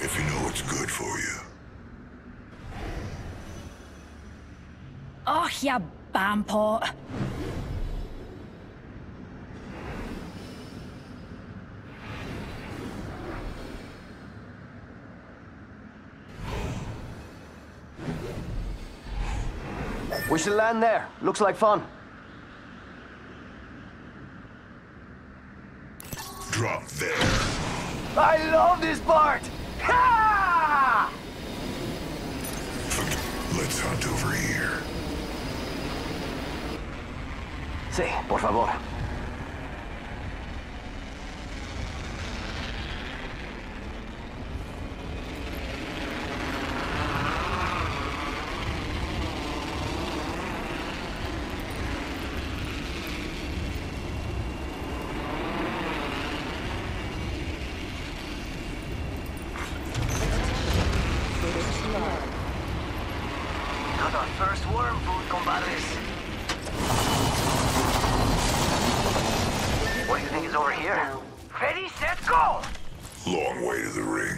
if you know what's good for you. Oh, ya bampot. We should land there. Looks like fun. Drop there. I love this part! Ha! Let's hunt over here. Sí, por favor. Got our first worm food, compadres. What do you think is over here? Ready, set, go! Long way to the ring.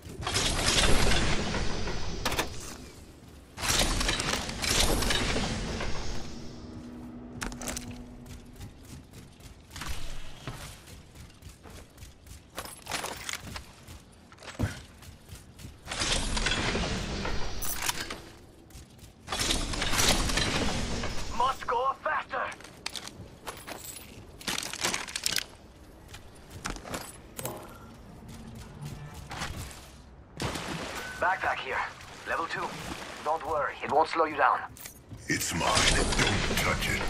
Must go faster! Backpack here. Level 2. Don't worry, it won't slow you down. It's mine. Don't touch it.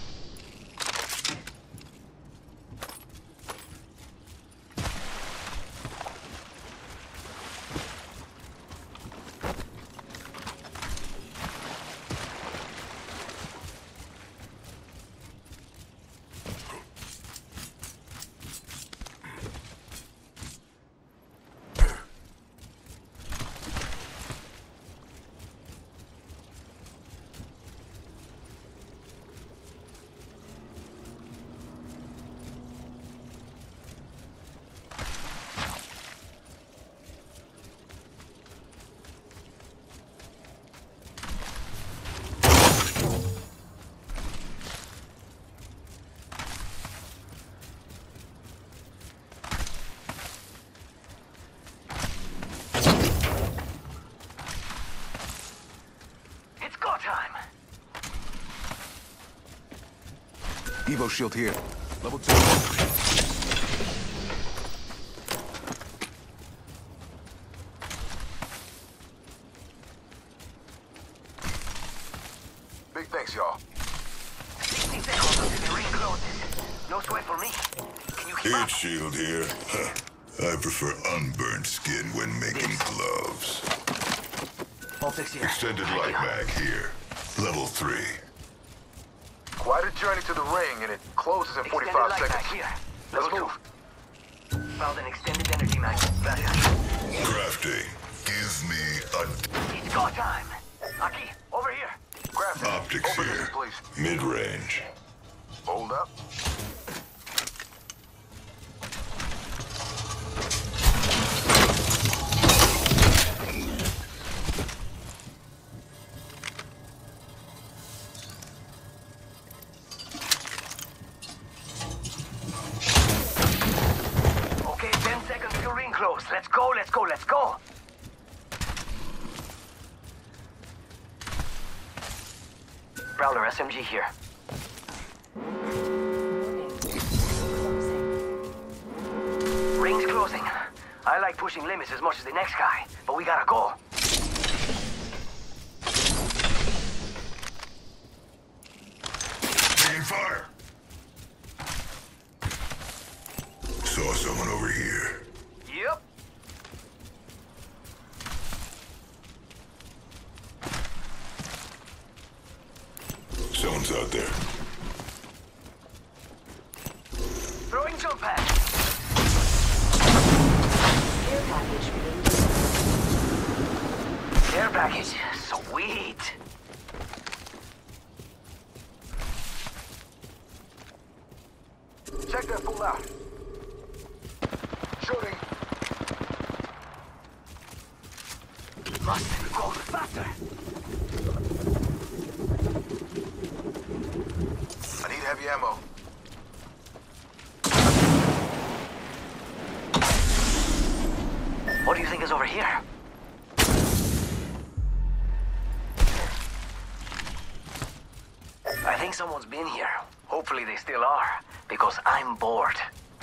It's go time! Evo shield here. Level 2. Big thanks, y'all. 60 seconds until the ring closes. No sweat for me. Can you keep up? Heat shield here. Huh. I prefer unburnt skin when making gloves. Optics here. Extended Thank light you. mag here. Level 3. Quite a journey to the ring, and it closes in Extended 45 light mag seconds. here. Let's Level move. 2. Found an extended energy mag. Gracias. Crafting. Give me a It's go time. Aki, over here. Grab it. optics Open here. this, please. Mid-range. Hold up. Okay, 10 seconds till ring close. Let's go, let's go, let's go. Prowler SMG here. Ring's closing. I like pushing limits as much as the next guy, but we gotta go. Taking fire. Saw someone over here. Yep. Someone's out there. Throwing jump pad. Care package. Sweet. Check that fool out. Shooting. after. I need heavy ammo. What do you think is over here? I think someone's been here. Hopefully they still are, because I'm bored.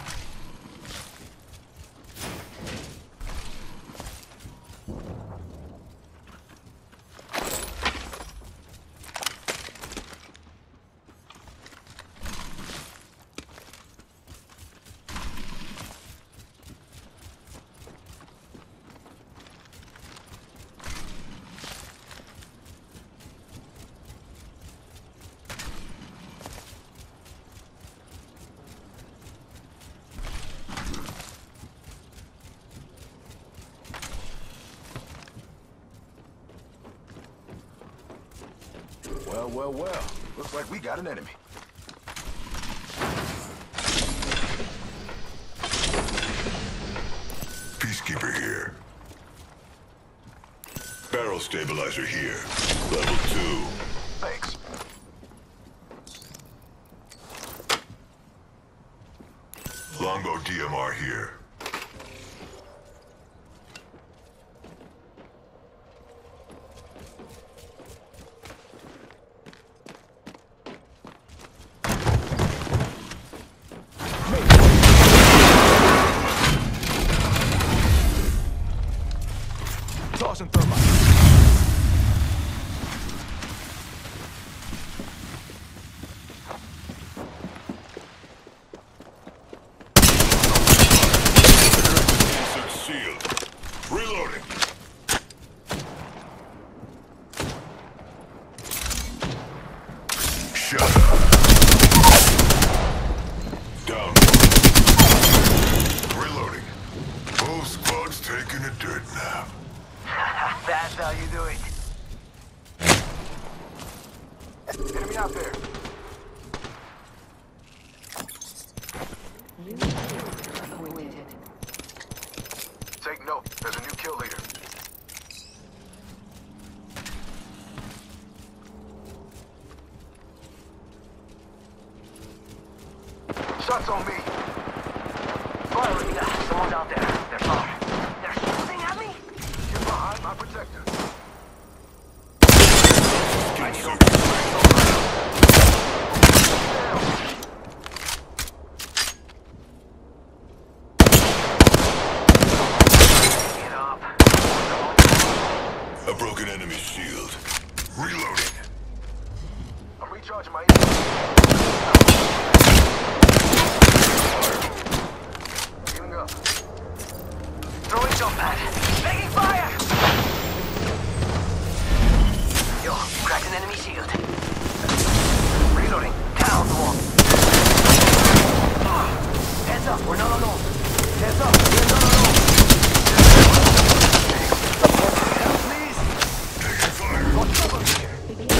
Well. Looks like we got an enemy. Peacekeeper here. Barrel stabilizer here. Level 2. Thanks. Longbow DMR here. Tossing thermite. Sealed. Reloading. Shut up. Down. Reloading. Both squads taking a dirt nap. That's how you do it. Enemy out there. Take note. There's a new kill leader. Shots on me. Firing. Someone's out there. They're far. They're shooting at me? Get behind my protector. I need Down. Get up. A broken enemy shield. Reloading. I'm recharging my healing up. Throwing jump pad. Taking fire! Yo, cracked an enemy shield. Reloading. Down one. Heads up, we're not alone. Heads up, we're not alone. Help, please. Taking fire. Got trouble here.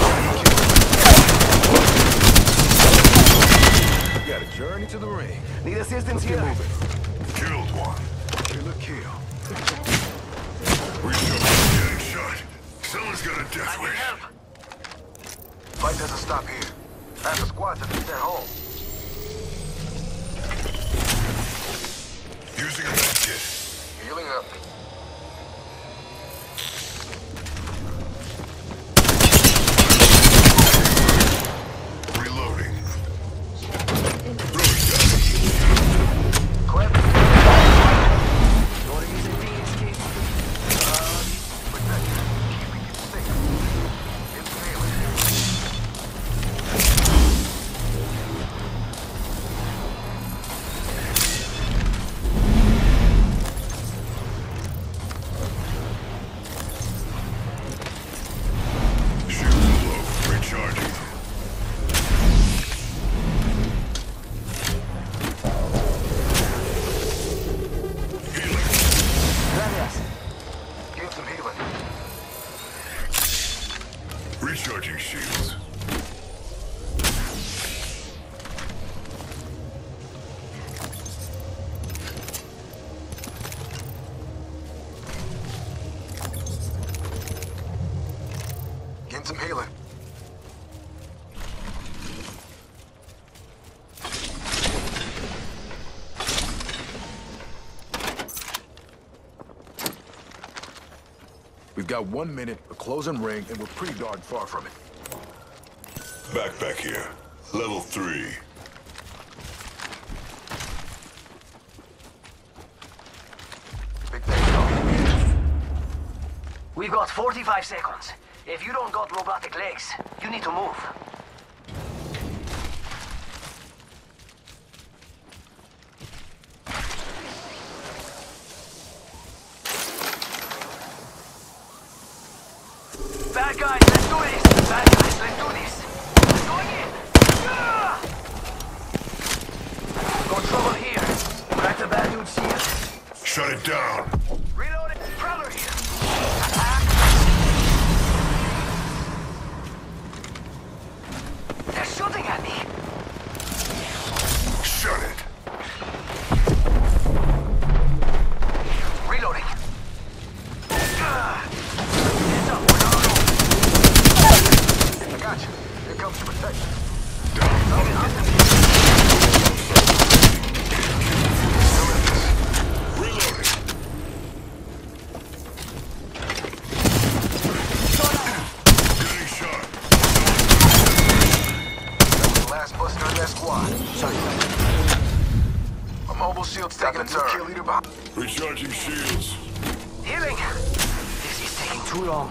Got a journey to the ring. Need assistance here? Moving. Killed one. Kill a kill. Reloading. Getting shot. Someone's got a I death need wish. help. Fight doesn't stop here. Half the squads have been sent home. Using a med kit. Healing up. Reloading. Throwing down. Clip. Don't use any escape. Protector. Keeping you safe. It's failing. We've got 1 minute, a closing ring, and we're pretty darn far from it. Backpack here. Level 3. Big thing. We've got 45 seconds. If you don't got robotic legs, you need to move. Bad guys, let's do this! Bad guys, let's do this! I'm going in! Ah! Got trouble here. Crack the bad dude's shield. Shut it down. Reload it. Prowler here. They're shooting at me. Shut it. Reloading. Heads up. I got you. Here comes the protection. Reloading. Getting shot. The last buster in that squad. A mobile shield's taking a turn. Kill leader behind. Recharging shields. Healing. This is taking too long.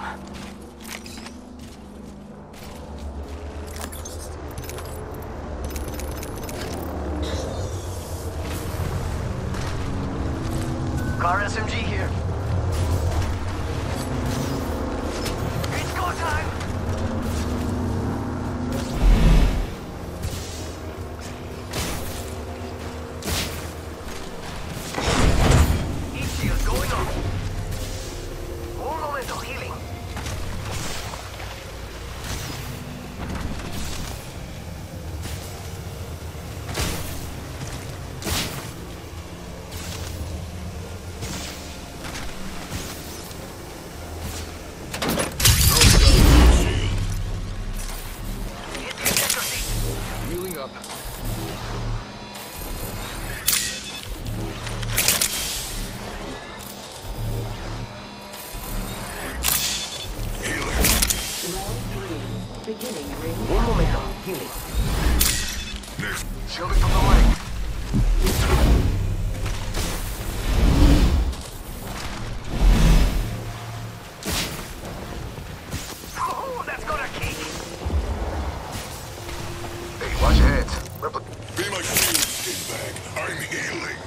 Car SMG here. It's go time! Heat shield going on. Un momento, healing. Hit the ejector seat. Wheeling up. Un momento, healing. Next. Shielding from the ring. Oh, that's gonna kick. Hey, watch your heads. Be my shield, skinbag. I'm healing.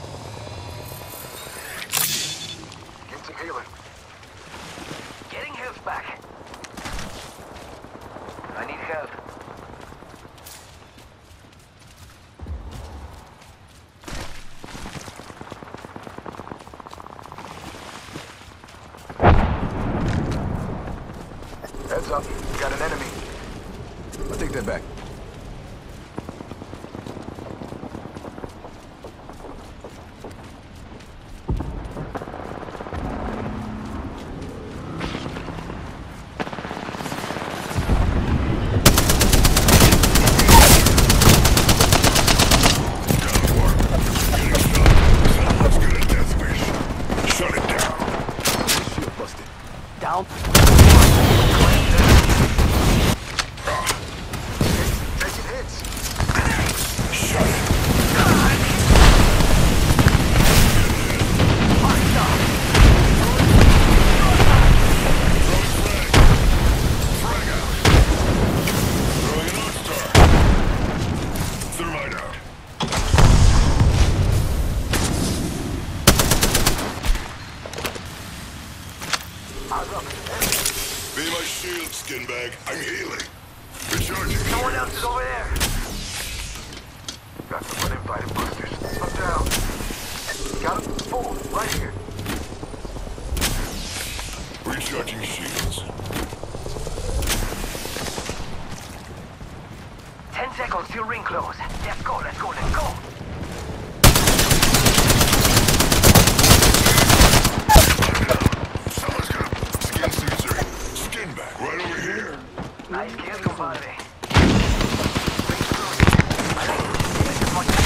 Give him some healing. Getting health back. I need help. Heads up. We got an enemy. I'll take that back. Let's get a death wish. Shut it down. Shield busted. Down. Taking hits. Shut it. Frag out. Throwing an Arc Star. Thermite out. Be my shield, skinbag. I'm healing. Recharging. Someone else is over there. Got some uninvited busters. Up down. Got him. Full. Right here. Recharging shields. 10 seconds till ring close. Let's go, let's go, let's go. Someone's gonna skin Caesar. Skinbag, right over here. Nice kill, compadre. Ring's closing. I like to get as much as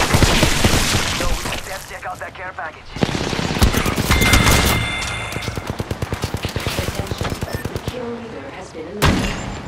possible. No, let's check out that care package. leader has been eliminated.